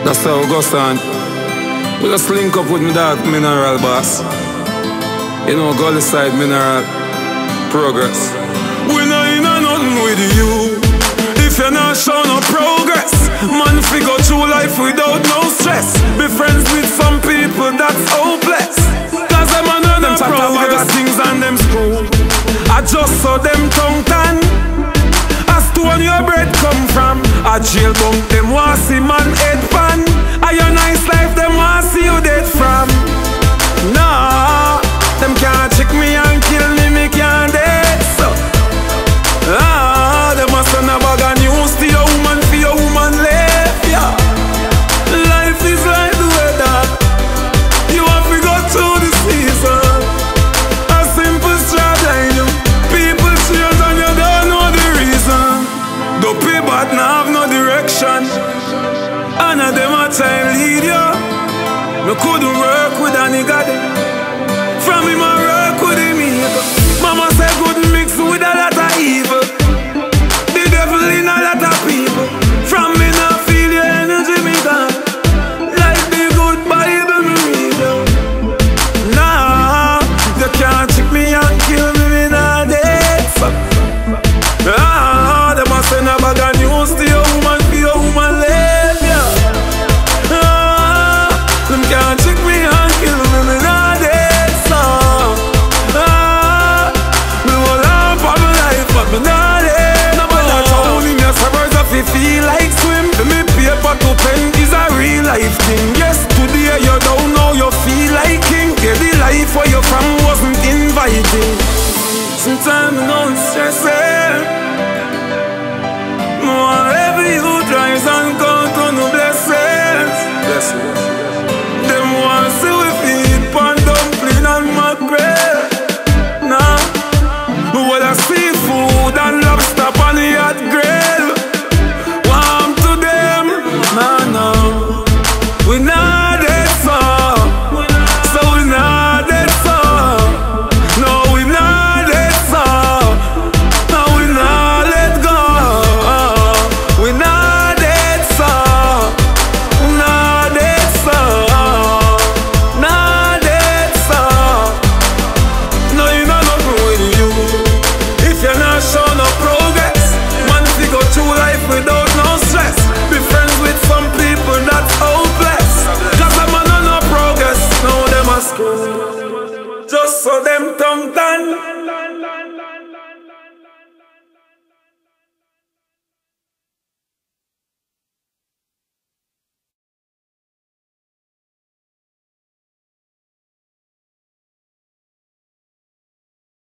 That's how it goes on. We just link up with me dog Mineral Boss. You know, Gully Side Mineral Progress. We not in a nothing with you if you not show no progress. Man figure through life without no stress. Be friends with some people that's hopeless. Cause them a know them progress things and them screw. I just saw them tongue tan. As to when your bread come from. A jail bunk them want see man head pan. A your nice life them want see you dead from. Nah, them can't trick me and kill me, me can't dead so. Them a send a bag of news to your woman for your woman left, yeah. Life is like the weather. You have to go through the season. A simple strap line you. People change and you don't know the reason. The people now have no direction. And them a try lead you. Me couldn't work with a nigga